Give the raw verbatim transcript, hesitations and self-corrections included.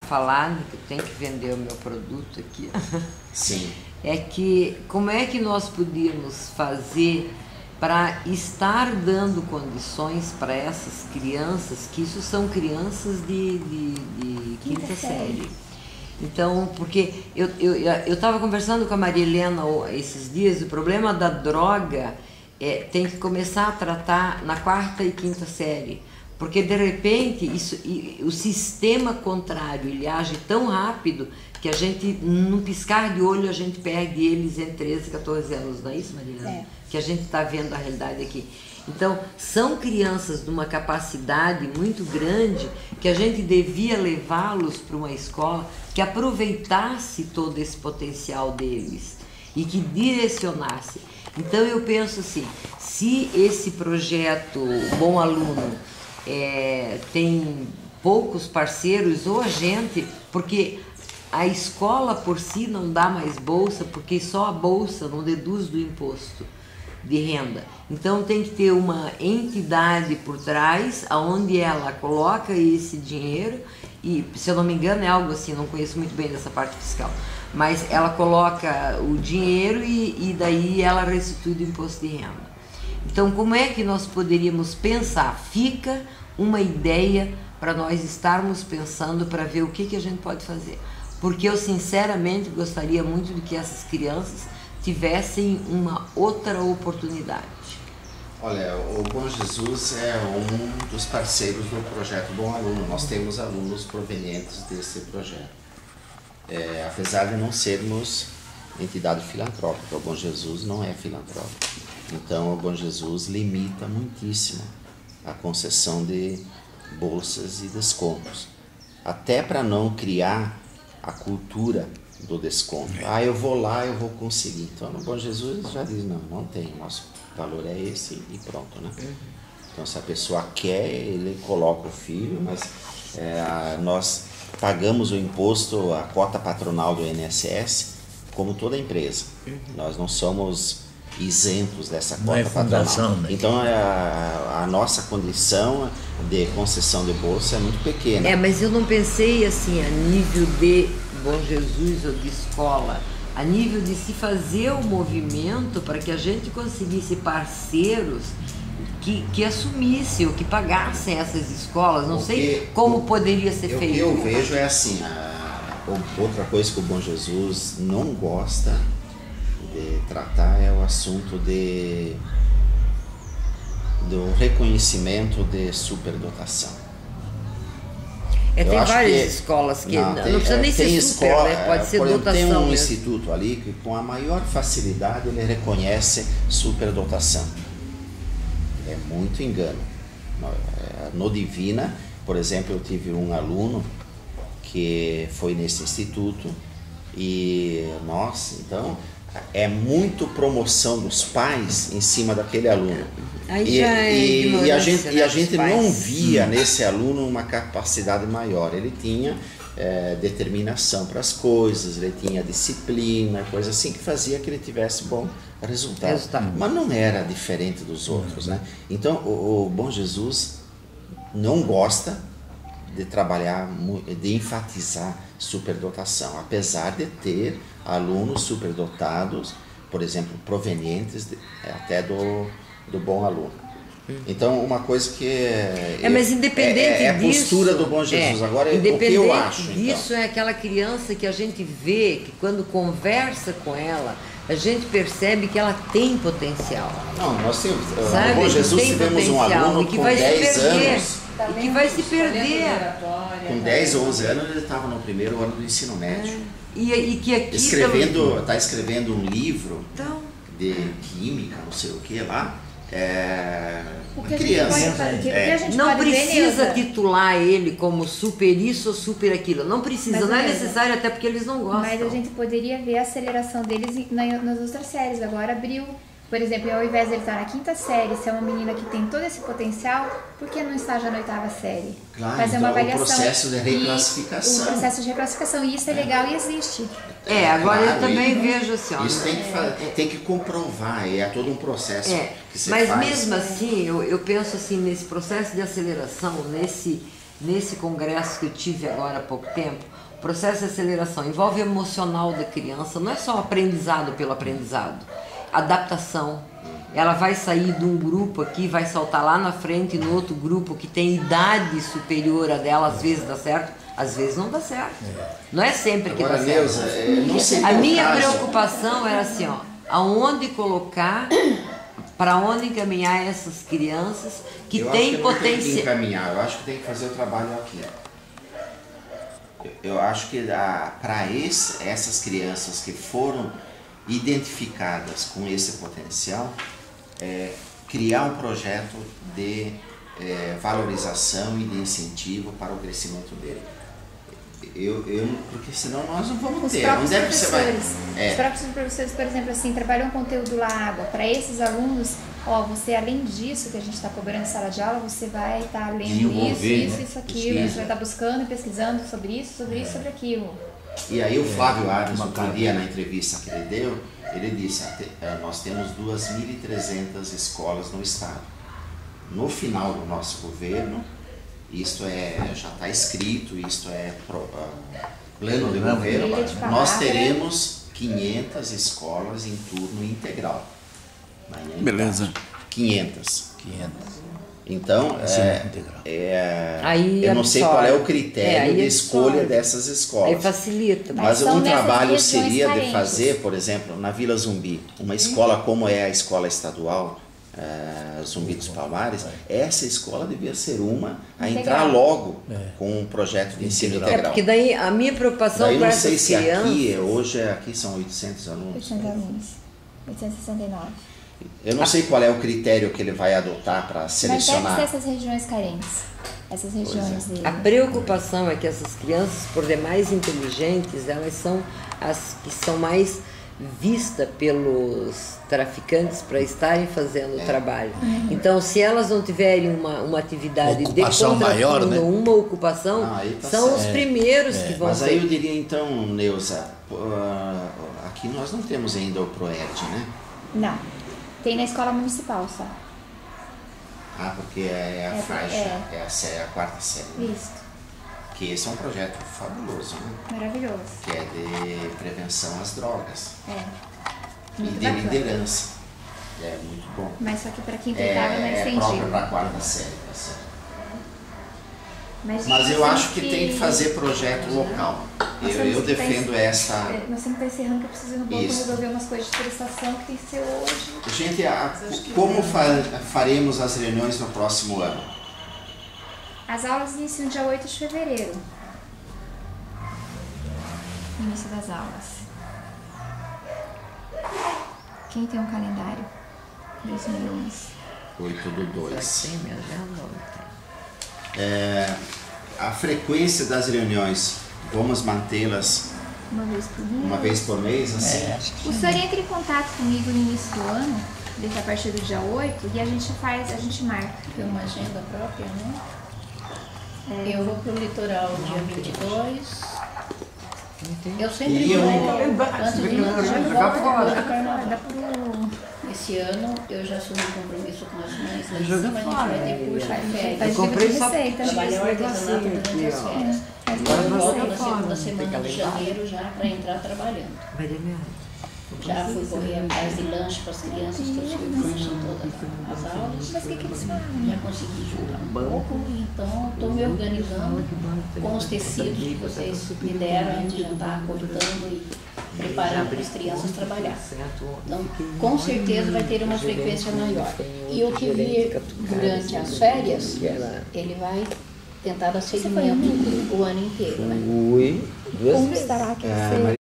falar, que eu tenho que vender o meu produto aqui. Sim. É que como é que nós podíamos fazer para estar dando condições para essas crianças, que isso são crianças de, de, de quinta série. Então, porque eu eu eu estava conversando com a Maria Helena esses dias, o problema da droga é, tem que começar a tratar na quarta e quinta série, porque de repente isso, o sistema contrário, ele age tão rápido que a gente, num piscar de olho, a gente perde eles em treze, quatorze anos, não é isso, Maria Helena? É. Que a gente está vendo a realidade aqui. Então, são crianças de uma capacidade muito grande que a gente devia levá-los para uma escola que aproveitasse todo esse potencial deles e que direcionasse. Então, eu penso assim, se esse projeto Bom Aluno é, tem poucos parceiros, ou a gente, porque a escola por si não dá mais bolsa, porque só a bolsa não deduz do imposto de renda. Então tem que ter uma entidade por trás, aonde ela coloca esse dinheiro, e se eu não me engano é algo assim, não conheço muito bem dessa parte fiscal, mas ela coloca o dinheiro e, e daí ela restitui do imposto de renda. Então como é que nós poderíamos pensar? Fica uma ideia para nós estarmos pensando para ver o que, que a gente pode fazer. Porque eu sinceramente gostaria muito de que essas crianças tivessem uma outra oportunidade. Olha, o Bom Jesus é um dos parceiros do projeto Bom Aluno. Nós temos alunos provenientes desse projeto. É, apesar de não sermos entidade filantrópica, o Bom Jesus não é filantrópico. Então, o Bom Jesus limita muitíssimo a concessão de bolsas e descontos. Até para não criar a cultura do desconto. Ah, eu vou lá, eu vou conseguir. Então, no Bom Jesus já diz, não, não tem, nosso valor é esse e pronto, né? Uhum. Então, se a pessoa quer, ele coloca o filho, mas é, nós pagamos o imposto, a cota patronal do I N S S, como toda empresa. Uhum. Nós não somos isentos dessa cota não é patronal. Fundação, né? Então, a, a nossa condição de concessão de bolsa é muito pequena. É, mas eu não pensei assim, a nível de Bom Jesus ou de escola, a nível de se fazer o movimento para que a gente conseguisse parceiros que, que assumissem ou que pagassem essas escolas. Não sei como poderia ser feito. O que eu vejo é assim, a, outra coisa que o Bom Jesus não gosta de tratar é o assunto de, do reconhecimento de superdotação. É, tem várias que, escolas que não, não, tem, não precisa nem ser super, escola, né? Pode ser por exemplo, dotação tem um mesmo. instituto ali que com a maior facilidade ele reconhece superdotação. É muito engano. No Divina, por exemplo, eu tive um aluno que foi nesse instituto e, nossa, então é muito promoção dos pais em cima daquele aluno. Aí e, já é e, e a gente, né, e a gente não pais. via nesse aluno uma capacidade maior. Ele tinha é, determinação para as coisas, ele tinha disciplina, coisa assim que fazia que ele tivesse bom resultado. resultado. Mas não era diferente dos outros, né? Então o, o Bom Jesus não gosta de trabalhar, de enfatizar superdotação, apesar de ter alunos superdotados, por exemplo, provenientes de, até do, do Bom Aluno. Então, uma coisa que é, é, mas independente é, é a disso, postura do Bom Jesus. É, Agora, o que eu acho, disso então, é aquela criança que a gente vê, que quando conversa com ela, a gente percebe que ela tem potencial. Não, nós temos, Sabe? no Bom Jesus tem tivemos um aluno que com vai dez se perder, anos. E que vai se perder. Com dez ou onze anos ele estava no primeiro ano do ensino médio. É. E, e que aqui escrevendo, está escrevendo um livro então, de química, não sei o que lá. É, uma criança. Pode, é. Não precisa ver, titular ele como super isso ou super aquilo. Não precisa, mas, não é necessário, até porque eles não gostam. Mas a gente poderia ver a aceleração deles nas outras séries. Agora abriu, por exemplo, ao invés de ele estar na quinta série, se é uma menina que tem todo esse potencial, por que não está já na oitava série? Claro, fazer então uma avaliação. O processo de reclassificação. O processo de reclassificação, e isso é, é legal e existe. É, agora claro, eu também e, vejo assim, ó, isso tem que, é, tem que comprovar, é todo um processo é, que você mas faz. mesmo assim, eu, eu penso assim, nesse processo de aceleração, nesse, nesse congresso que eu tive agora há pouco tempo, o processo de aceleração envolve o emocional da criança, não é só aprendizado pelo aprendizado, adaptação. Ela vai sair de um grupo aqui, vai saltar lá na frente no outro grupo que tem idade superior a dela, às vezes dá certo, às vezes não dá certo. Não é sempre que Agora, dá certo. Neuza, é, não sei A minha caso. preocupação era assim, ó, aonde colocar, para onde encaminhar essas crianças que eu têm acho que não tem que potencial. encaminhar, eu acho que tem que fazer o trabalho aqui. Eu, eu acho que para essas crianças que foram identificadas com esse potencial, é, criar um projeto de é, valorização e de incentivo para o crescimento dele. Eu, eu, porque senão nós não vamos Os ter. próprios Onde é que você vai? professores, É. os próprios professores, por exemplo, assim, trabalham conteúdo lá, água. Para esses alunos, ó, você além disso que a gente está cobrando em sala de aula, você vai estar tá lendo isso, Desenvolver, isso, né? isso, aquilo. Pesquisa. Você vai estar tá buscando e pesquisando sobre isso, sobre isso, sobre aquilo. E aí o Flávio Ares, uma outro cara. dia na entrevista que ele deu, ele disse, "Ate- eh, nós temos duas mil e trezentas escolas no estado. No final do nosso governo, isto é, já está escrito, isto é pro- ah, plano de Programa. governo, Trilha de nós palavra. teremos quinhentas escolas em turno integral. Manhã e Beleza. tarde. quinhentas. quinhentos. Então, Ensino é, integral. é, Aí eu não sei absorve. qual é o É, critério aí de escolha absorve. dessas Aí escolas. facilita. Mas Mas são um nessas trabalho regiões seria de carentes. fazer, por exemplo, na Vila Zumbi, uma escola como é a escola estadual eh, Zumbi dos Palmares, essa escola devia ser uma a Integral. entrar logo É. com um projeto de ensino Integral. É integral. porque daí a minha preocupação Daí com não essas sei se crianças... aqui, hoje aqui são oitocentos alunos. oitocentos alunos. oitocentos e sessenta e nove. Eu não sei qual é o critério que ele vai adotar para Mas deve ser selecionar. essas regiões carentes. Essas regiões dele. A preocupação é que essas crianças, por demais inteligentes, elas são as que são mais vistas pelos traficantes para estarem fazendo o trabalho. Então, se elas não tiverem uma, uma atividade Ocupação de contraturno, maior, né? uma ocupação, Ah, aí tá são certo. os primeiros que vão Mas ser. aí eu diria então, Neuza, ah, aqui nós não temos ainda o PROERD, né? Não. Tem na escola municipal só. Ah, porque é a É, faixa, é. é, a, sé- a quarta série. né? Isso. Que esse é um projeto fabuloso, né? Maravilhoso. Que é de prevenção às drogas É. e Muito de bacana. liderança. É muito bom. Mas só que para quem É, tentava não é é próprio estendido. para a quarta série. Tá certo. Mas, Mas eu nós acho que temos tem que fazer projeto local. Nós Eu, temos eu que tá defendo es- esta. é, Nós temos que estar encerrando que eu preciso ir no banco Isso. resolver umas coisas de prestação que tem que ser hoje. Gente, a- como fa- faremos as reuniões no próximo ano? As aulas iniciam dia oito de fevereiro. Início das aulas. Quem tem um calendário? dois mil e onze. oito do dois. Tem minha agenda, não tem. É, a frequência das reuniões, vamos mantê-las Uma vez por dia. uma vez por mês, assim? É, acho que O senhor entra em contato comigo no início do ano, desde a partir do dia oito, e a gente faz, a gente marca. Tem uma agenda própria, né? Eu vou pro litoral dia vinte e dois. Eu sempre Iria vou. um- Antes de ir, Jogar eu volto fora. depois do carnaval. Dá pro... Esse ano eu já assumi compromisso com as mães lá em Joga cima, a gente fora, vai ter curso Vai- de vai- férias. vai- Eu comprei só receita. Trabalhar o esse artesanato negocinho durante as aqui, ó. férias. Faz Agora Eu nós volto vamos na fora, segunda não tem semana de calendário. janeiro já para entrar trabalhando. Maria Minha. Já fui correr atrás de lanche para as crianças, que eu fui lanche todas as aulas. Mas o que, que eles falam? Já consegui juntar um pouco, então estou me organizando com os tecidos que vocês me deram, a gente já está cortando e preparando para as crianças trabalhar. Então, com certeza vai ter uma frequência maior. E o que vir durante as férias, ele vai tentar dar seguimento o ano inteiro, né? Ui, duas Como vezes. estará que É, você...